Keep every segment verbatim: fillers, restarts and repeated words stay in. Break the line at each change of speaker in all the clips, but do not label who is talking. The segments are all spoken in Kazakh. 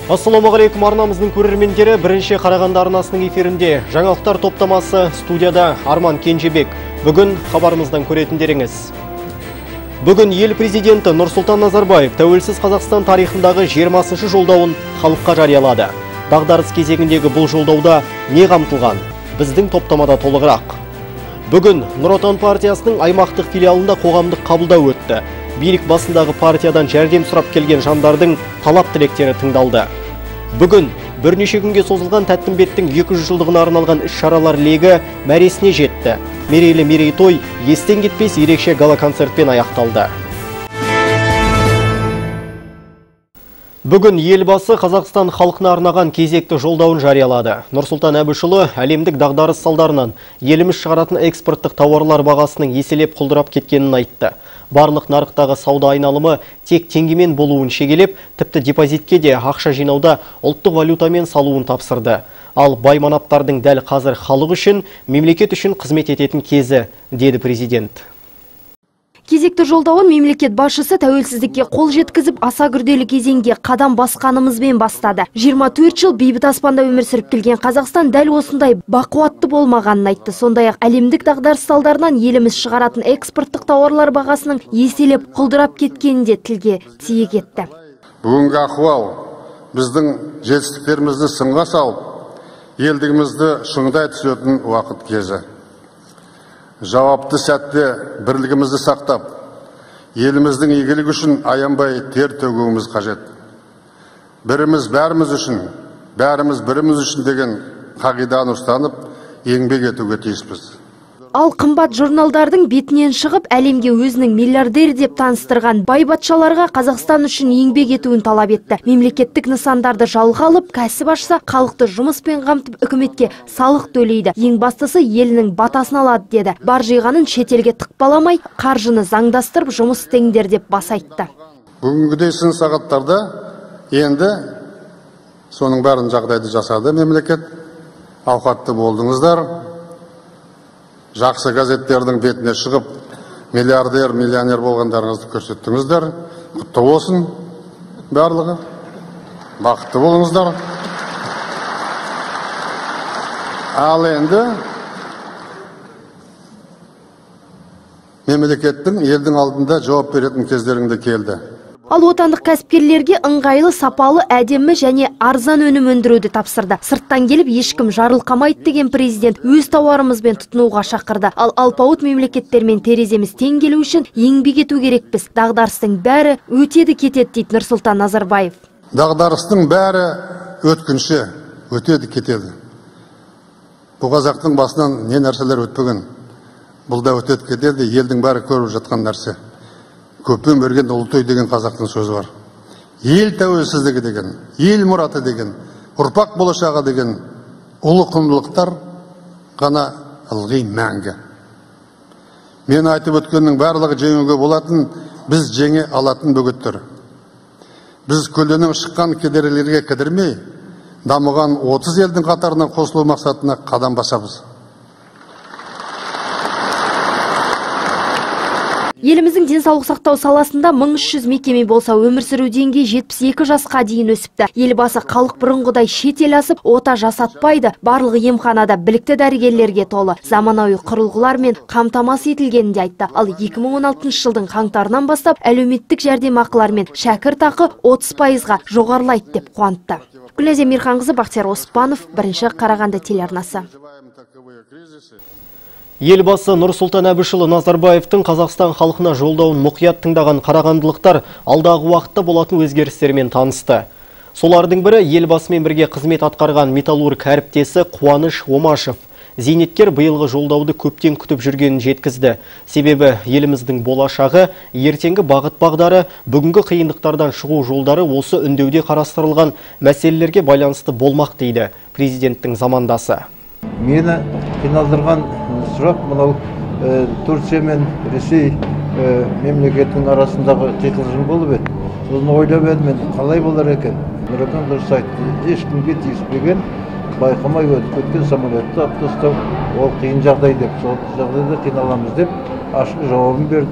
Ассалаумағалейкум, арнамыздың көрермендері, бірінші Қарағанды арнасының эфирінде жаңалықтар топтамасы, студияда Арман Кенжебек. Бүгін хабарымыздан көретіндеріңіз. Бүгін ел президенті Нұрсұлтан Назарбаев тәуелсіз Қазақстан тарихындағы жиырмасыншы жолдауын халыққа жариялады. Дағдарыс кезегіндегі бұл жолдауда не қамтылған? Біздің топтамада толығырақ. Бүгін Нұр Отан партиясының аймақтық филиалында қоғамдық қабылдау өтті. Билік басындағы партиядан жәрдем сұрап келген жандардың талап тілектері тыңдалды. Бүгін бірнеше күнге созылған Тәттімбеттің екі жүз жылдығына арналған іс-шаралар легі мәресіне жетті. Мерейлі мерейтой естен кетпес ерекше гала-концертпен аяқталды. Бүгін елбасы Қазақстан халқына арнаған кезекті жолдауын жариялады. Нұрсұлтан Әбішұлы әлемдік дағдарыс салдарынан еліміз шығаратын экспорттық тауарлар бағасының еселеп құлдырап кеткенін айтты. Барлық нарықтағы сауда айналымы тек теңгемен болуын шегелеп, тіпті депозитке де ақша жинауда ұлттық валютамен салуын тапсырды. Ал байманаптардың дәл қазір халық үшін, мемлекет үшін қызмет ететін кезі, деді президент.
Кезекті жолдауын мемлекет басшысы тәуелсіздікке қол жеткізіп, аса күрделі кезеңге қадам басқанымызбен бастады. жиырма төрт жыл бейбіт аспанда өмір сүріп келген Қазақстан дәл осындай бақуатты болмағанын айтты. Сондай-ақ әлемдік дағдарыс салдарынан еліміз шығаратын экспорттық тауарлар бағасының еселеп құлдырап кеткенін де тілге тиек етті.
Бүгінгі ахуал біздің жетістіктерімізді сынға салып, елдігімізді шыңдай түсетін уақыт кезі. Жауапты сәтте бірлігімізді сақтап, еліміздің игілігі үшін аянбай тер төгуіміз қажет. Біріміз бәріміз үшін, бәріміз біріміз үшін деген қағиданы ұстанып, еңбек етуге тиіспіз.
Ал қымбат журналдардың бетінен шығып, әлемге өзінің миллиардер деп таныстырған байбатшаларға Қазақстан үшін еңбек етуін талап етті. Мемлекеттік нысандарды жалға алып, кәсіп ашса, халықты жұмыспен қамтып, үкіметке салық төлейді. Ең бастысы елінің батасын алады деді. Бар жиғанын шетелге тықпаламай, қаржыны заңдастырып, жұмыс істеңдер деп бас айтты.
Бүгінгідей сын сағаттарда енді соның бәрін жағдайды жасады мемлекет. Ауқатты болдыңыздар. Жақсы газеттердің бетіне шығып, миллиардер, миллионер болғандарыңызды көрсеттіңіздер. Құтты болсын барлығы. Бақытты болыңыздар. Ал енді мемлекеттің елдің алдында жауап беретін кездеріңде келді.
Ал отандық кәсіпкерлерге ыңғайлы, сапалы, әдемі және арзан өнім өндіруді тапсырды. Сырттан келіп ешкім жарылқамайды деген президент өз тауарымызбен тұтынуға шақырды. Ал алпауыт мемлекеттермен тереземіз тең келу үшін еңбек ету керекпіз. Дағдарыстың бәрі өтеді кетеді дейді Нұрсұлтан Назарбаев.
Дағдарыстың бәрі өткінші, өтеді кетеді. Бұл қазақтың басынан не нәрселер өтпеген. Бұл да өтеді кетеді, елдің бәрі көріп жатқан нәрсе. Көппен берген ұлы деген қазақтың сөзі бар. Ел тәуелсіздігі деген, ел мұраты деген, ұрпақ болашағы деген ұлы құндылықтар ғана ылғи мәңгі. Мен айтып өткеннің барлығы жеңуге болатын, біз жеңе алатын бөгеттер. Біз көлденең шыққан кедергілерге кідірмей, дамыған отыз елдің қатарына қосылу мақсатына қадам басамыз.
Еліміздің денсаулық сақтау саласында мың үш жүз мекеме болса, өмір сүру деңгейі жетпіс екі жасқа дейін өсіпті. Елбасы халық бұрынғыдай шетел асып, ота жасатпайды. Барлық емханада білікті дәрігерлерге толы, заманауи құрылғылармен қамтамасыз етілгенін де айтты. Ал екі мың он алтыншы жылдың қаңтарынан бастап әлеуметтік жәрдемақылар мен шәкіртақы отыз пайызға жоғарылайды деп қуантты. Гүлназия Мирханқызы, Бақтияр Оспанов, бірінші Қарағанды телеарнасы.
Елбасы Нұрсұлтан Әбішұлы Назарбаевтың Қазақстан халқына жолдауын мұқият тыңдаған қарағандылықтар алдағы уақытта болатын өзгерістермен танысты. Солардың бірі елбасымен бірге қызмет атқарған металлург әріптесі Қуаныш Омашев. Зейнеткер биылғы жолдауды көптен күтіп жүргенін жеткізді. Себебі еліміздің болашағы, ертеңгі бағыт бағдары, бүгінгі қиындықтардан шығу жолдары осы үндеуде қарастырылған мәселелерге байланысты болмақ дейді президенттің замандасы.
Мені қиналдырған сұрақ мынау Турция мен Ресей мемлекетінің арасындағы қиқылжың болып еді. Соны ойлап едім, мен қалай болар екен? Нұрекең дұрыс айтты, ешкімге тиіспеген, байқамай өтіп кеткен самолетті алып тастау, ол қиын жағдай деп, сол жағдайда қиналамыз деп ашық жауабын берді.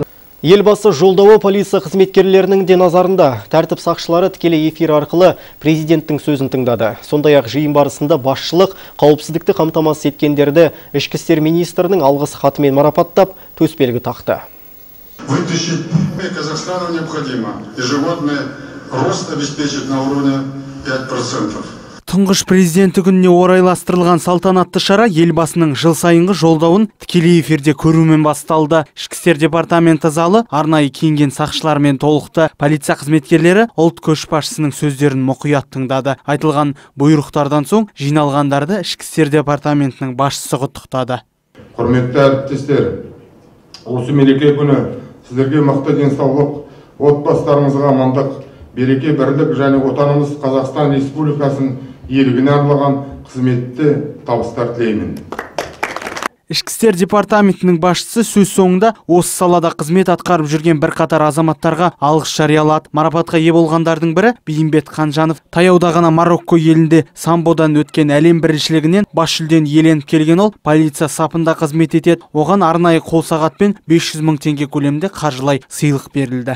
Елбасы жолдауы полиция қызметкерлерінің де назарында. Тәртіп сақшылары тікелей эфир арқылы президенттің сөзін тыңдады. Сондай-ақ жиын барысында басшылық қауіпсіздікті қамтамасыз еткендерді ішкі істер министрінің алғыс хатымен марапаттап, төсбелгі тақты.
Вытащить Казахстану необходимо ежегодный рост обеспечить на уровне пять процентов.
Тұңғыш президенті күніне орайластырылған салтанатты шара елбасының жыл сайынғы жолдауын тікелей эфирде көрумен басталды. Ішкі істер департаменті залы арнайы киінген сақшылармен толықты. Полиция қызметкерлері ұлт көшбасшысының сөздерін мұқият тыңдады. Айтылған бұйрықтардан соң жиналғандарды ішкі істер департаментінің басшысы құттықтады.
Құрметті әріптестер, осы мереке күні сіздерге мықты денсаулық, отбасыларыңызға амандық, береке, бірлік және отанымыз Қазақстан Республикасын елігіне арналған қызметті табыстар тілеймін.
Ішкі істер департаментінің басшысы сөз соңында осы салада қызмет атқарып жүрген бірқатар азаматтарға алғыс жариялады. Марапатқа ие болғандардың бірі Бейімбет Қанжанов. Таяуда ғана Марокко елінде самбодан өткен әлем біріншілігінен бас жүлдені иеленіп келген ол полиция сапында қызмет етеді. Оған арнайы қол сағатпен бес жүз мың теңге көлемінде қаржылай сыйлық берілді.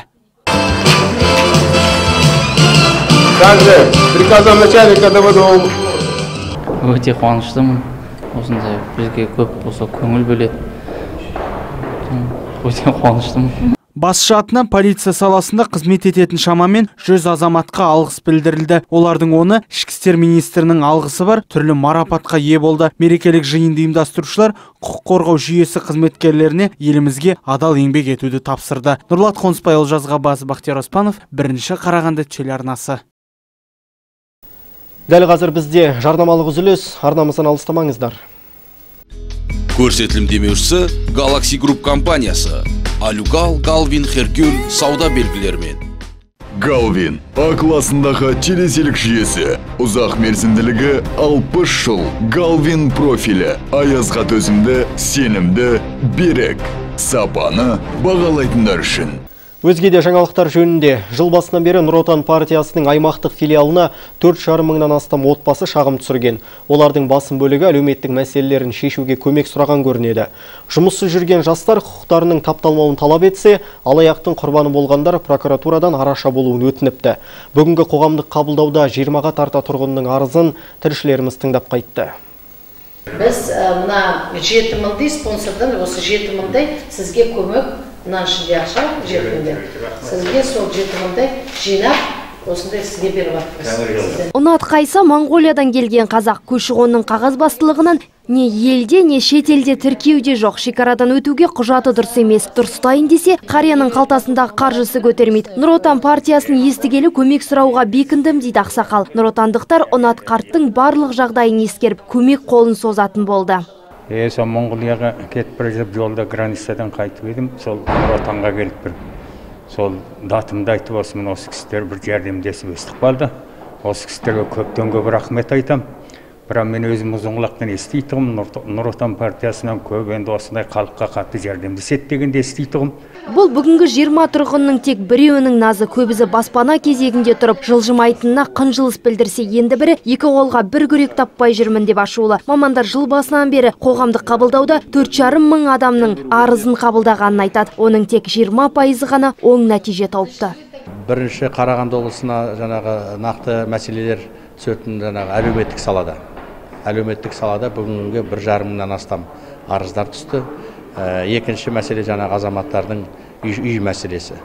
Также приказом начальника ДВД.
Өте қуаныштымын. Осындай бізге көп болса көңіл бөледі. Өте қуаныштымын.
Басшы атынан полиция саласында қызмет ететін шамамен жүз азаматқа алғыс білдірілді. Олардың оны ішкі істер министрінің алғысы бар түрлі марапатқа ие болды. Мерекелік жиынды ұйымдастырушылар құқық қорғау жүйесі қызметкерлеріне елімізге адал еңбек етуді тапсырды. Нұрлат Қонысбай, Олжас Ғаббасов, Бақтияр Оспанов, бірінші Қарағанды телеарнасы.
Дәл қазір бізде жарнамалық үзіліс, арнамыздан алыстамаңыздар.
Көрсетілім демеушісі Galaxy Group компаниясы. Алюгал, Галвин, Херкюль сауда белгілерімен.
Галвин А классындағы телеселік жүйесі. Ұзақ мерзімділігі алпыс жыл. Галвин профилі. Аязға төзімді, сенімді, берік. Сапаны бағалайтындар үшін.
Өзге де жаңалықтар жөнінде жыл басынан бері Нұр Отан партиясының аймақтық филиалына төрт жарым мыңнан астам отбасы шағым түсірген. Олардың басым бөлігі әлеуметтік мәселелерін шешуге көмек сұраған көрінеді. Жұмыссыз жүрген жастар құқықтарының тапталмауын талап етсе, алаяқтың құрбаны болғандар прокуратурадан араша болуын өтініпті. Бүгінгі қоғамдық қабылдауда жиырмаға тарта тұрғынның арызын тілшілеріміз тыңдап қайтты.
Біз мына жеті мыңдай спонсордан осы жеті мыңдай сізге көмек, мына ішінде ақша жеті мыңдай. Сізге сол жеті мыңдай жинап осындай сізге беріп жатырмыз.
Ұнат Қайса Моңғолиядан келген қазақ көші-қонның қағазбастылығынан не елде, не шетелде тіркеуде жоқ. Шекарадан өтуге құжаты дұрыс емес. Дұрыстайын десе, қарияның қалтасындағы қаржысы көтермейді. Нұр Отан партиясын естігелі көмек сұрауға бекіндім дейді ақсақал. Нұр Отандықтар Ұнат қарттың барлық жағдайын ескеріп, көмек қолын созатын болды.
Е, сол Моңғолияға кетіп бара жатып, жолда границадан қайтып едім, сол Нұр Отанға келіп бір. Сол датымды айтып, осы мен осы кісілер бір жәрдемдесіп естіп қалды. Осы кісілерге көптен көп рахмет айтам. Бірақ мен өзім ұзын құлақтан естейтұғым, Нұр Отан партиясынан көп енді осындай халыққа қатты жәрдемдеседі дегенде естейтұғым.
Бұл бүгінгі жиырма тұрғынның тек біреуінің назы, көбісі баспана кезегінде тұрып, жылжымайтынына қынжылыс білдірсе, енді бірі екі қолға бір күрек таппай жүрмін деп ашулы. Мамандар жыл басынан бері қоғамдық қабылдауда төрт жарым мың адамның арызын қабылдағанын айтады. Оның тек жиырма пайызы ғана оң нәтиже тауыпты.
Бірінші Қарағанды облысына жаңағы нақты мәселелер түсетін жаңағы әлеуметтік салада. Әлеуметтік салада бүгінгі бір жарым мыңнан астам арыздар түсті. Екінші мәселе жаңағы азаматтардың үй мәселесі.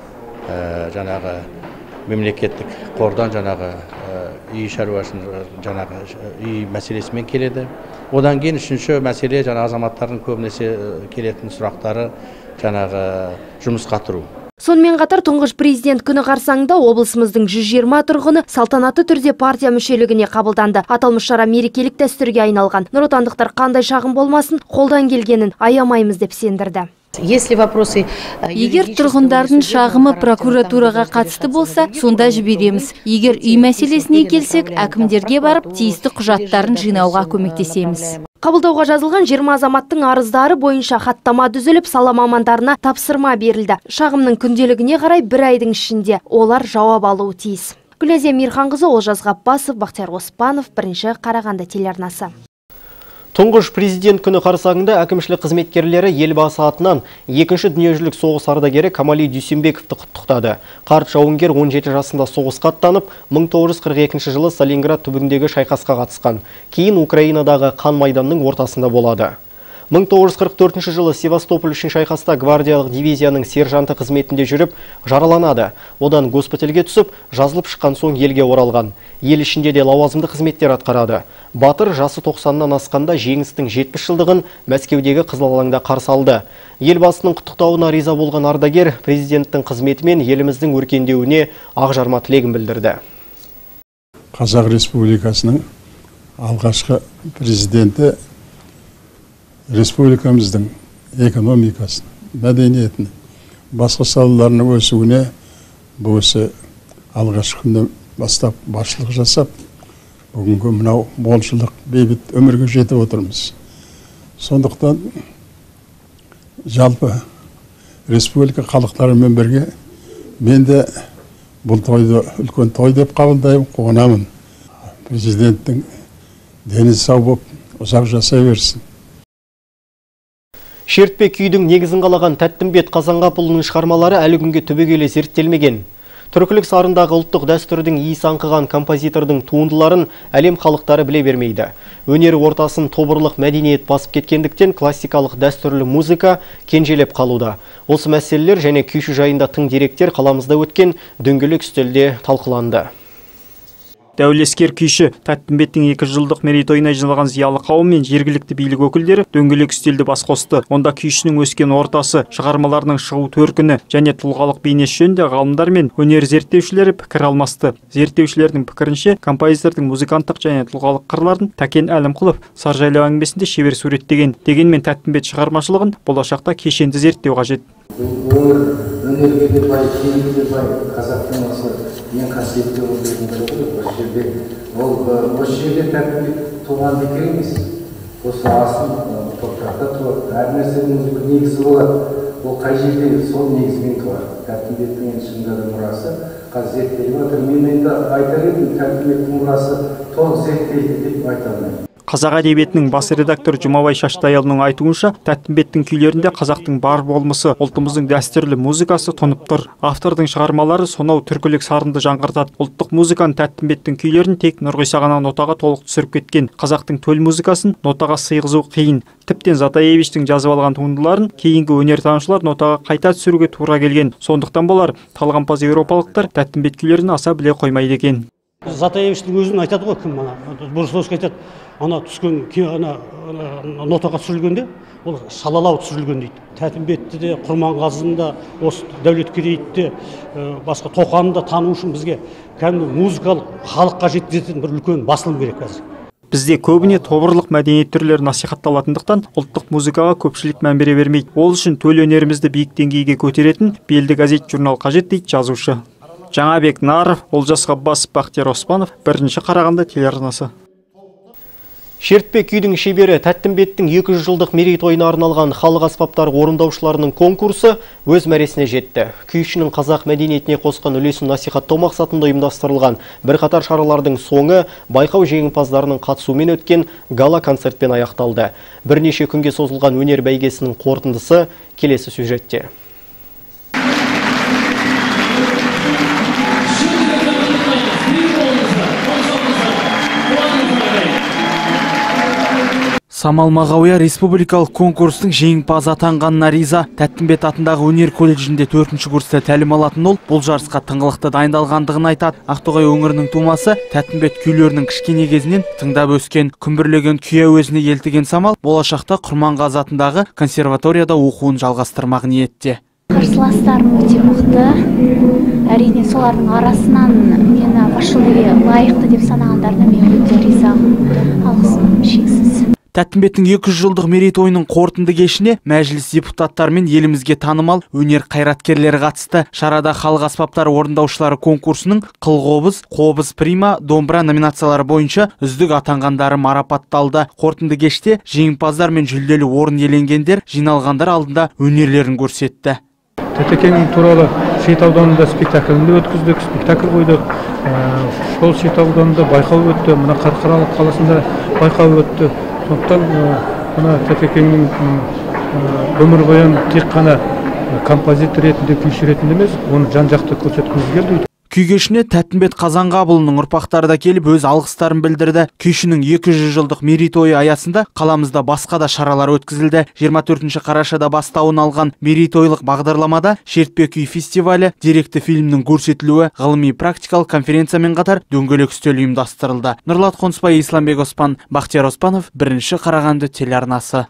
Жаңағы мемлекеттік қордан жаңағы үй шаруасын жаңағы үй мәселесімен келеді. Одан кейін үшінші мәселе жаңағы азаматтардың көбінесе келетін сұрақтары жаңағы жұмысқа тұру.
Сонымен қатар тұңғыш президент күні қарсаңында облысымыздың жүз жиырма тұрғыны салтанатты түрде партия мүшелігіне қабылданды. Аталмыш шара мерекелік дәстүрге айналған. Нұр Отандықтар қандай шағым болмасын, қолдан келгенін аямаймыз деп сендірді.
Егер тұрғындардың шағымы прокуратураға қатысты болса, сонда жібереміз. Егер үй мәселесіне келсек, әкімдерге барып, тиісті құжаттарын жинауға көмектесеміз.
Қабылдауға жазылған жиырма азаматтың арыздары бойынша хаттама түзіліп, сала мамандарына тапсырма берілді. Шағымның күнделігіне қарай бір айдың ішінде олар жауап алуы тиіс. Гүләзия Мирханқызы, Олжас Ғаббасов, Бақтияр Оспанов, бірінші Қарағанды телеарнасы.
Тұңғыш президент күні қарсаңында әкімшілік қызметкерлері елбасы атынан екінші дүниежүзілік соғыс ардагері Камали Дүйсенбековті құттықтады. Қарт жауынгер он жеті жасында соғысқа аттанып, мың тоғыз жүз қырық екінші жылы Сталинград түбіндегі шайқасқа қатысқан. Кейін Украинадағы қан майданның ортасында болады. мың тоғыз жүз қырық төртінші жылы Севастополь үшін шайқаста гвардиялық дивизияның сержанты қызметінде жүріп, жараланады. Одан госпитальге түсіп, жазылып шыққан соң елге оралған. Ел ішінде де лауазымды қызметтер атқарады. Батыр жасы тоқсаннан асқанда жеңістің жетпіс жылдығын Мәскеудегі Қызыл алаңда қарсы алды. Елбасының құттықтауына риза болған ардагер президенттің қызметі мен еліміздің өркендеуіне ақжарма тілегін білдірді.
Қазақ Республикасының алғашқы президенті республикамыздың экономикасын, мәдениетін, басқа салаларының өсуіне бұл осы алғашқы күннен бастап басшылық жасап, бүгінгі мынау молшылық, бейбіт өмірге жетіп отырмыз. Сондықтан жалпы республика халықтарымен бірге мен де бұл тойды үлкен той деп қабылдаймын, қуанамын. Президенттің дені сау болып, ұзақ жасай берсін.
Шертпе күйдің негізін қалаған Тәттімбет Қазанғапұлының шығармалары әлі күнге түбегейлі зерттелмеген. Түркілік сарындағы ұлттық дәстүрдің иіс аңқыған композитордың туындыларын әлем халықтары біле бермейді. Өнері ортасын тобырлық мәдениет басып кеткендіктен классикалық дәстүрлі музыка кенжелеп қалуда. Осы мәселелер және күйші жайында тың деректер қаламызда өткен дөңгелек үстелде талқыланды.
Дәулескер күйші Тәттімбеттің екі жылдық мерейтойына жиналған зиялы қауым мен жергілікті билік өкілдері дөңгелек үстелді бас қосты. Онда күйшінің өскен ортасы, шығармаларының шығу төркіні және тұлғалық бейнесі жөнінде ғалымдар мен өнер зерттеушілері пікір алмасты. Зерттеушілердің пікірінше, композитордың музыканттық және тұлғалық қырларын Тәкен Әлімқұлов Саржайлау әңгімесінде шебер суреттеген. Дегенмен Тәттімбет шығармашылығын болашақта кешенді зерттеу қажет.
Өнерге де бай, киімге де бай, қазақтың осы ең қасиетті өңірдің бірі ғой, осы жерде. Ол осы жерде Тәттімбет туған бекер емес. Осы асыл топырақта туады. Әр нәрсенің бір негізі болады. Ол қай жерде сол негізбен туады. Тәттімбеттің енді шынында да мұрасы қазір зерттеліп жатыр. Мен енді айтар едім, Тәттімбеттің мұрасы толық зерттелді деп айта алмаймын.
Қазақ әдебиетінің бас редактор Жұмабай Шаштайұлының айтуынша, Тәттімбеттің күйлерінде қазақтың бар болмысы, ұлтымыздың дәстүрлі музыкасы тұнып тұр. Автордың шығармалары сонау түркілік сарынды жаңғыртады. Ұлттық музыканы Тәттімбеттің күйлерін тек Нұрғиса ғана нотаға толық түсіріп кеткен. Қазақтың төл музыкасын нотаға сыйғызу қиын. Тіптен Затаевичтің жазып алған туындыларын кейінгі өнертанушылар нотаға қайта түсіруге тура келген. Сондықтан болар, талғампаз еуропалықтар Тәттімбет күйлерін аса біле қоймайды екен.
Затаевичтің өзін айтады ғой, кім ана Бурсовский айтады, ана түскен ана нотаға түсірілгенде ол шалалау түсірілген дейді. Тәттімбетті де, Құрманғазыны да, осы Дәулеткерейді де, басқа Тоқанды да тану үшін бізге кәдімгі музыкалық халыққа жеткізетін бір үлкен басылым керек қазір.
Бізде көбіне тобырлық мәдениет түрлері насихатталатындықтан ұлттық музыкаға көпшілік мән бере бермейді. Ол үшін төл өнерімізді биік деңгейге көтеретін белді газет журнал қажет дейді жазушы. Жаңабек Наров, Олжас Ғаббасов, Бақтияр Оспанов, бірінші Қарағанды телеарнасы.
Шертпе күйдің шебері Тәттімбеттің екі жүз жылдық мерейтойына арналған халық аспаптары орындаушыларының конкурсы өз мәресіне жетті. Күйшінің қазақ мәдениетіне қосқан үлесін насихаттау мақсатында ұйымдастырылған бірқатар шаралардың соңы байқау жеңімпаздарының қатысуымен өткен гала концертпен аяқталды. Бірнеше күнге созылған өнер бәйгесінің қорытындысы келесі сюжетте.
Самал Мағауия республикалық конкурстың жеңімпазы атанғанына риза. Тәттімбет атындағы өнер колледжінде төртінші курста тәлім алатын ол бұл жарысқа тыңғылықты дайындалғандығын айтады. Ақтоғай өңірінің тумасы Тәттімбет күйлерінің кішкене кезінен тыңдап өскен. Күмбірлеген күй әуезіне елтіген Самал болашақта Құрманғазы атындағы консерваторияда оқуын жалғастырмақ ниетте.
Қарсыластарым өте мықты. Әрине солардың арасынан мені басшылыққа лайықты деп санағандарына мен өте ризамын. Алғысым шексіз.
Тәттімбеттің екі жүз жылдық мерейтойының қорытынды кешіне мәжіліс депутаттары мен елімізге танымал өнер қайраткерлері қатысты. Шарада халық аспаптары орындаушылары конкурсының қыл-қобыз, қобыз прима, домбыра номинациялары бойынша үздік атанғандары марапатталды. Қорытынды кеште жеңімпаздар мен жүлделі орын иеленгендер жиналғандар алдында өнерлерін көрсетті.
Тәтекенің туралы Шет ауданында спектакльді өткіздік, спектакль қойдық. Сол Шет ауданында байқау өтті, мына Қарқаралы қаласында байқау өтті. сондықтан мына Тәтекеңнің өмір бойын тек қана композитор ретінде, күйші ретінде емес, оны жан-жақты көрсеткіміз келді.
Күй кешіне Тәттімбет Қазанғапұлының ұрпақтары да келіп өз алғыстарын білдірді. Күйшінің екі жүз жылдық мерейтойы аясында қаламызда басқа да шаралар өткізілді. жиырма төртінші қарашада бастауын алған мерейтойлық бағдарламада Шертпе күй фестивалі, деректі фильмнің көрсетілуі, ғылыми-практикалық конференциямен қатар дөңгелек үстел ұйымдастырылды. Нұрлат Қонысбай, Исламбек Оспан, Бақтияр Оспанов, бірінші Қарағанды телеарнасы.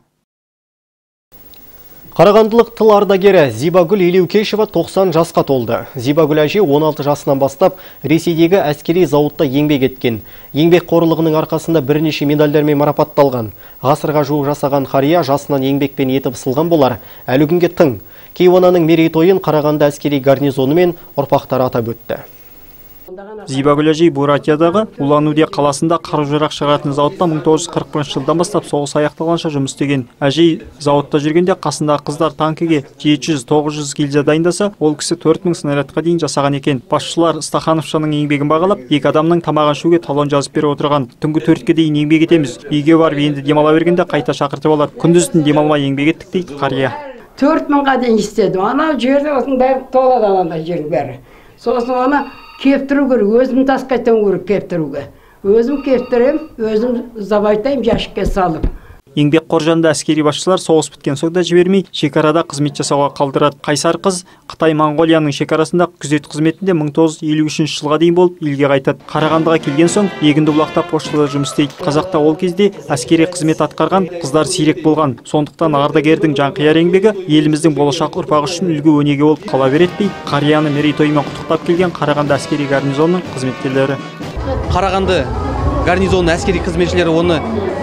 Қарағандылық тыл ардагері Зибагүл Елеукешева тоқсан жасқа толды. Зибагүл әже он алты жасынан бастап Ресейдегі әскери зауытта еңбек еткен. Еңбек қорлығының арқасында бірнеше медальдармен марапатталған. Ғасырға жуық жасаған қария жасынан еңбекпен етіп ысылған болар. Әлі күнге тың. Кейуананың мерейтойын Қарағанды әскери гарнизоны мен ұрпақтары атап өтті.
Зибагүл әжей Буратиядағы Улан-Удэ қаласында қару-жарақ шығаратын зауытта мың тоғыз жүз қырық бірінші жылдан бастап соғыс аяқталғанша жұмыс істеген. Әжей зауытта жүргенде қасындағы қыздар танкіге жеті жүз тоғыз жүз гильза дайындаса, ол кісі төрт мың снарядқа дейін жасаған екен. Басшылар Стахановшаның еңбегін бағалап, екі адамның тамағын ішуге талон жазып беріп отырған. Түнгі төртке дейін еңбек етеміз. Үйге барып енді демала бергенде қайта шақыртып алады. Күндіз-түн демалмай еңбек еттік дейді қария.
төрт мыңға дейін істедім. Ана жерде осының бәрі толады, анандай жердің бәрі. Сосын ана кептіру керек, өзім таскайтан керек кептіруге. Өзім кептірем, өзім забайтайым жәшікке салып.
Еңбек қоржанында әскери басшылар соғыс біткен соң да жібермей, шекарада қызмет жасауға қалдырады. Қайсар қыз Қытай-Моңғолияның шекарасында күзет қызметінде мың тоғыз жүз елу үшінші жылға дейін болып елге қайтады. Қарағандыға келген соң Егіндібұлақта поштада жұмыс істейді. Қазақта ол кезде әскери қызмет атқарған қыздар сирек болған. Сондықтан ардагердің жанқияр еңбегі еліміздің болашақ ұрпағы үшін үлгі өнеге болып қала береді. Қарияны мерейтойымен құттықтап келген Қарағанды әскери гарнизонының қызметкерлері.
Қарағанды гарнизонының әскери қызметшілері оны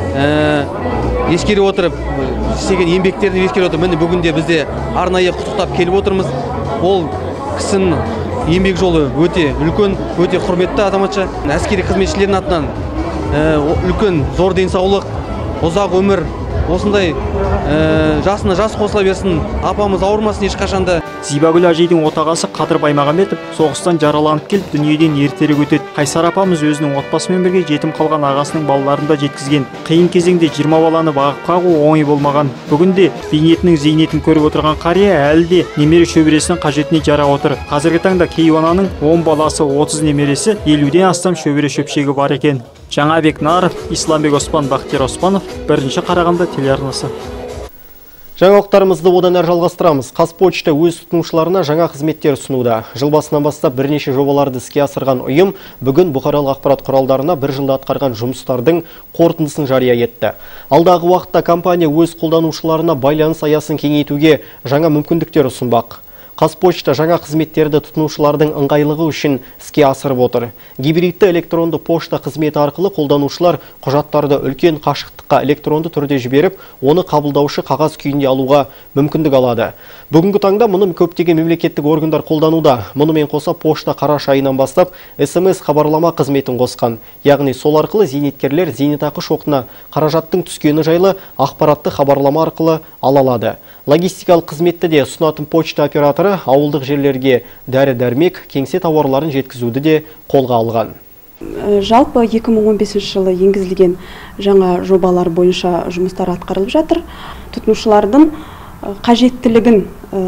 ескере отырып, істеген еңбектерді ескере отырып, міне бүгінде бізде арнайы құттықтап келіп отырмыз. Ол кісінің еңбек жолы өте үлкен, өте құрметті азаматша. Әскери қызметшілердің атынан үлкен зор денсаулық, ұзақ өмір, осындай жасына жас қосыла берсін, апамыз ауырмасын ешқашанда.
Зибагүл әжейдің отағасы Қадыр Баймағамбетов соғыстан жараланып келіп дүниеден ертерек өтеді. Қайсар апамыз өзінің отбасымен бірге жетім қалған ағасының балаларын да жеткізген. Қиын кезеңде жиырма баланы бағып қағу оңай болмаған. Бүгінде бейнетінің зейнетін көріп отырған қария әлі де немере шөбересінің қажетіне жарап отыр. Қазіргі таңда Кейуананың он баласы, отыз немересі, елуден астам шөбере шөпшегі бар екен. Жаңабек Наров, Исламбек Оспан, Бақтияр Оспанов, бірінші Қарағанды телеарнасы.
Жаңалықтарымызды одан әрі жалғастырамыз. Қазпочта өз тұтынушыларына жаңа қызметтер ұсынуда. Жыл басынан бастап бірнеше жобаларды іске асырған ұйым бүгін бұқаралық ақпарат құралдарына бір жылда атқарған жұмыстардың қорытындысын жария етті. Алдағы уақытта компания өз қолданушыларына байланыс аясын кеңейтуге жаңа мүмкіндіктер ұсынбақ. Қазпочта жаңа қызметтерді тұтынушылардың ыңғайлығы үшін іске асырып отыр. Гибридті электронды пошта қызметі арқылы қолданушылар құжаттарды үлкен қашықтыққа электронды түрде жіберіп, оны қабылдаушы қағаз күйінде алуға мүмкіндік алады. Бүгінгі таңда мұны көптеген мемлекеттік органдар қолдануда. Мұнымен қоса пошта қараша айынан бастап эс эм эс хабарлама қызметін қосқан. Яғни сол арқылы зейнеткерлер зейнетақы шоқына қаражаттың түскені жайлы ақпаратты хабарлама арқылы ала алады. Логистикалық қызметті де ұсынатын почта операторы ауылдық жерлерге дәрі-дәрмек, кеңсе тауарларын жеткізуді де қолға алған.
Жалпы екі мың он бесінші жылы енгізілген жаңа жобалар бойынша жұмыстар атқарылып жатыр. Тұтынушылардың қажеттілігін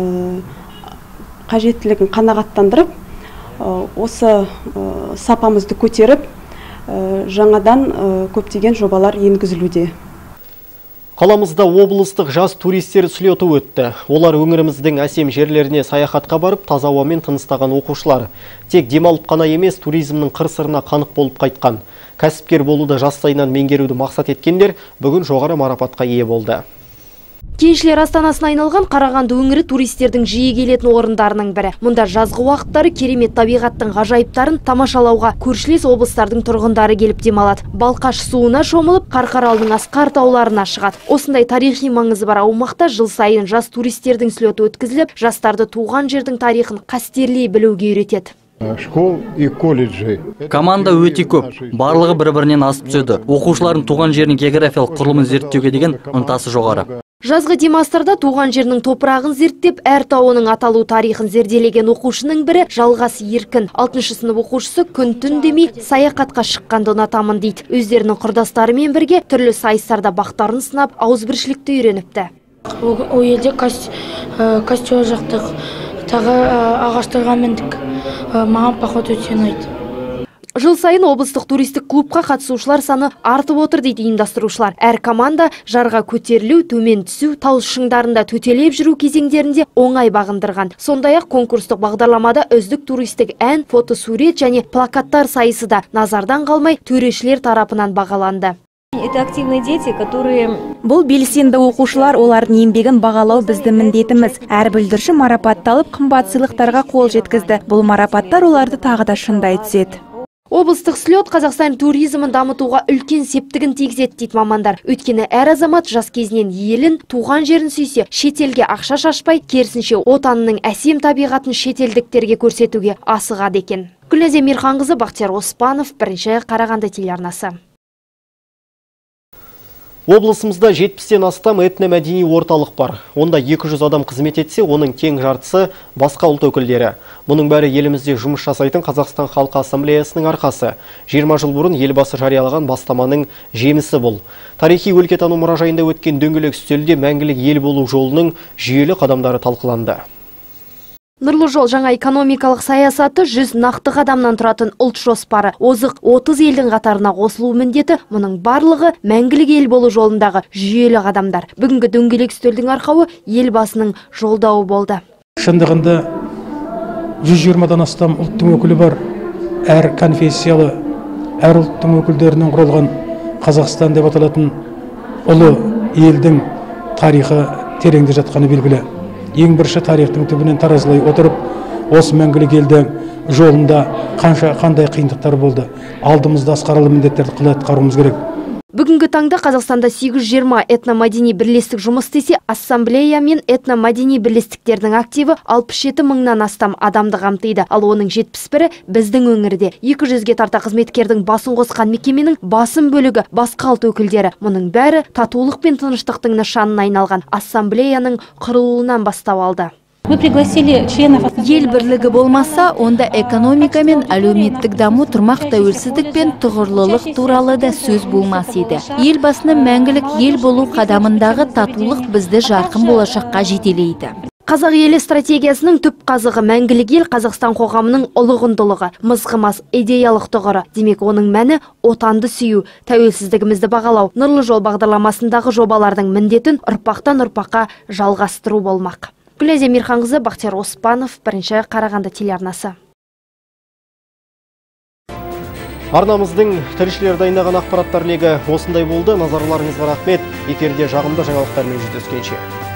қажеттілігін қанағаттандырып, осы сапамызды көтеріп, жаңадан көптеген жобалар енгізілуде.
Қаламызда облыстық жас туристер слеті өтті. Олар өңіріміздің әсем жерлеріне саяхатқа барып, таза ауамен тыныстаған оқушылар. Тек демалып қана емес, туризмнің қыр-сырына қанық болып қайтқан. Кәсіпкер болуды жастайынан меңгеруді мақсат еткендер бүгін жоғары марапатқа ие болды.
Кеншілер астанасына айналған Қарағанды өңірі туристердің жиі келетін орындарының бірі. Мұнда жазғы уақыттары керемет табиғаттың ғажайыптарын тамашалауға көршілес облыстардың тұрғындары келіп демалады. Балқаш суына шомылып, Қарқаралының асқар тауларына шығады. Осындай тарихи маңызы бар аумақта жыл сайын жас туристердің слеті өткізіліп, жастарды туған жердің тарихын қастерлей білуге үйретеді.
школ и колледжей.
Команда өте көп. Барлығы бір-бірінен асып түседі. Оқушылардың туған жерінің географиялық құрылымын зерттеуге деген ынтасы жоғары.
Жазғы демалыстарда туған жерінің топырағын зерттеп, әр тауының аталу тарихын зерделеген оқушының бірі Жалғас Еркін. алтыншы сынып оқушысы күн түн демей саяхатқа шыққанды ұнатамын дейді. Өздерінің құрдастарымен бірге түрлі сайыстарда бақтарын сынап, ауызбіршілікті үйреніпті.
Ол елде костер жақтық, тағы ағаштарға міндік. Маған поход өте ұнайды.
Жыл сайын облыстық туристік клубқа қатысушылар саны артып отыр дейді ұйымдастырушылар. Әр команда жарға көтерілу, төмен түсу, тау шыңдарында төтелеп жүру кезеңдерінде оңай бағындырған. Сондай-ақ конкурстық бағдарламада үздік туристік ән, фотосурет және плакаттар сайысы да назардан қалмай төрешілер тарапынан бағаланды.
Это активные дети, которые... Бұл белсенді оқушылар, олардың еңбегін бағалау біздің міндетіміз. Әр бүлдірші марапатталып, қымбат сыйлықтарға қол жеткізді. Бұл марапаттар оларды тағы да шыңдай түседі.
Облыстық слет Қазақстан туризмін дамытуға үлкен септігін тигізеді дейді мамандар. Өйткені әр азамат жас кезінен елін, туған жерін сүйсе, шетелге ақша шашпай, керісінше отанының әсем табиғатын шетелдіктерге көрсетуге асығады екен. Гүлназия Мирханқызы, Бақтияр Оспанов, бірінші Қарағанды телеарнасы.
Облысымызда жетпістен астам этномәдени орталық бар. Онда екі жүз адам қызмет етсе, оның тең жартысы басқа ұлт өкілдері. Мұның бәрі елімізде жұмыс жасайтын Қазақстан Халқы Ассамблеясының арқасы. жиырма жыл бұрын елбасы жариялаған бастаманың жемісі бұл. Тарихи өлкетану мұражайында өткен дөңгелек үстелде мәңгілік ел болу жолының жүйелі қадамдары талқыланды.
Нұрлы жол жаңа экономикалық саясаты жүз нақты қадамнан тұратын ұлт жоспары. Озық отыз елдің қатарына қосылу міндеті, мұның барлығы мәңгілік ел болу жолындағы жүйелі қадамдар. Бүгінгі дөңгелек үстелдің арқауы елбасының жолдауы болды.
Шындығында жүз жиырмадан астам ұлттың өкілі бар. Әр конфессиялы, әр ұлттың өкілдерінен құрылған Қазақстан деп аталатын ұлы елдің тарихы тереңде жатқаны белгілі. Ең бірінші тарихтың түбінен таразылай отырып, осы мәңгілік елдің жолында қанша қандай қиындықтар болды. Алдымызда асқаралы міндеттерді қалай атқаруымыз керек.
Бүгінгі таңда Қазақстанда сегіз жүз жиырма этномәдени бірлестік жұмыс істесе, ассамблея мен этномәдени бірлестіктердің активі алпыс жеті мыңнан астам адамды қамтиды. Ал оның жетпіс бірі біздің өңірде. екі жүзге тарта қызметкердің басын қосқан мекеменің басым бөлігі басқа ұлт өкілдері. Мұның бәрі татулық пен тыныштықтың нышанына айналған ассамблеяның құрылуынан бастау алды.
Мы пригласили членов... Ел бірлігі болмаса, онда экономика мен әлеуметтік даму, тұрмақ тәуелсіздік пен тұғырлылық туралы да сөз болмас еді. Елбасының мәңгілік ел болу қадамындағы татулық бізді жарқын болашаққа жетелейді.
Қазақ елі стратегиясының түп қазығы мәңгілік ел Қазақстан қоғамының ұлы құндылығы, мызғымас идеялық тұғыры. Демек, оның мәні отанды сүю, тәуелсіздігімізді бағалау, нұрлы жол бағдарламасындағы жобалардың міндетін ұрпақтан ұрпаққа жалғастыру болмақ. Гүлназия Мирханқызы, Бақтияр Оспанов, бірінші Қарағанды телеарнасы.
Арнамыздың тілшілер дайындаған ақпараттар легі осындай болды. Назарларыңызға рахмет. Эфирде жағымды жаңалықтармен жүздескенше.